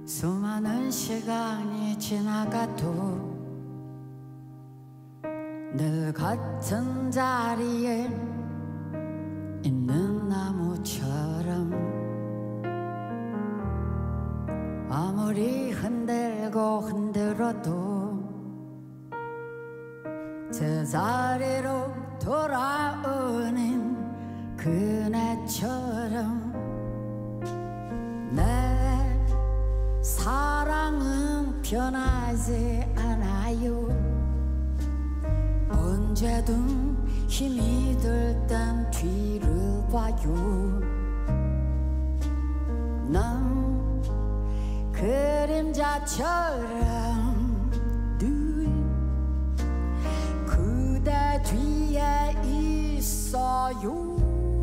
수많은 시간이 지나가도 늘 같은 자리에 있는 나무처럼 아무리 흔들고 흔들어도 제자리로 돌아오는 그네처럼 내 사랑은 변하지 않아요. 언제든 힘이 들 땐 뒤를 봐요. 난 그림자처럼 늘 그대 뒤에 있어요.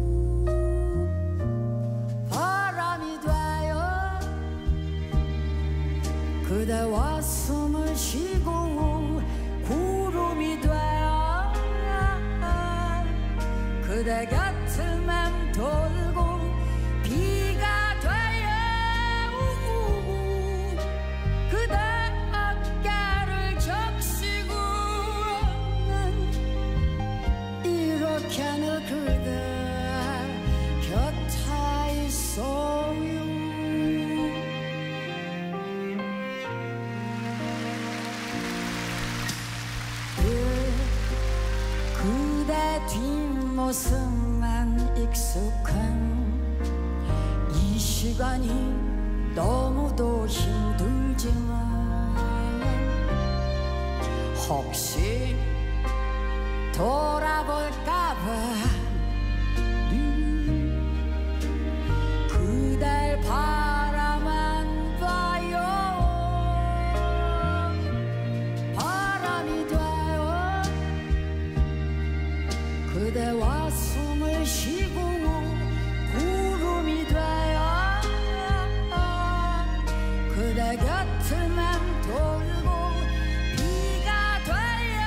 바람이 돼요. 그대와 숨을 쉬고 구름이 돼요. 그대 곁을 맴돌고 비가 돼요. 그대 어깨를 적시고 이렇게 늘 그대 곁에 있어요. 그대 뒷모습만 익숙한 이 시간이 너무도 힘들지만 혹시 돌아볼까봐 그댈 바라만 봐요. 바람이 돼요. 그대와 숨을 쉬고 구름이 돼요. 그대 곁을 맴돌고 비가 돼요.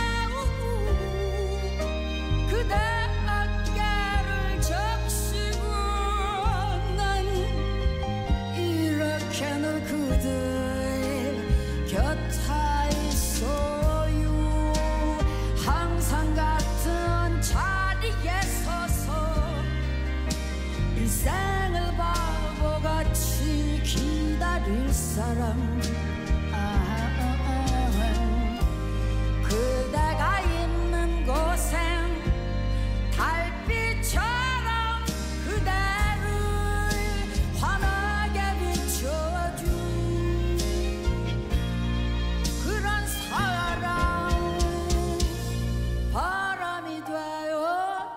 그대 어깨를 적시고 난 이렇게 늘 그대 곁에 있어요. 항상 같은 자리에 서서 일생을 바보같이 기다릴 사람. 그대가 있는 곳엔 달빛처럼 그대를 환하게 비춰준 그런 사람. 바람이 돼요.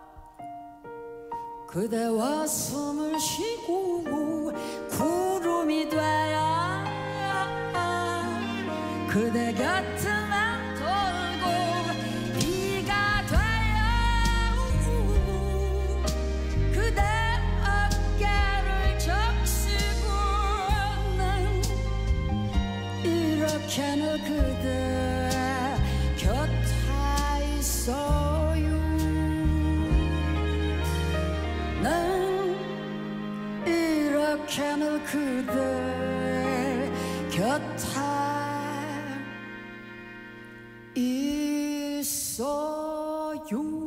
그대와 숨을 쉬고 구름이 돼요. 그대 곁을 맴돌고 비가 돼요. 그대 어깨를 적시고 난 이렇게 늘 그대 곁에 있어요. 난 이렇게 늘 그대 곁에 있어요.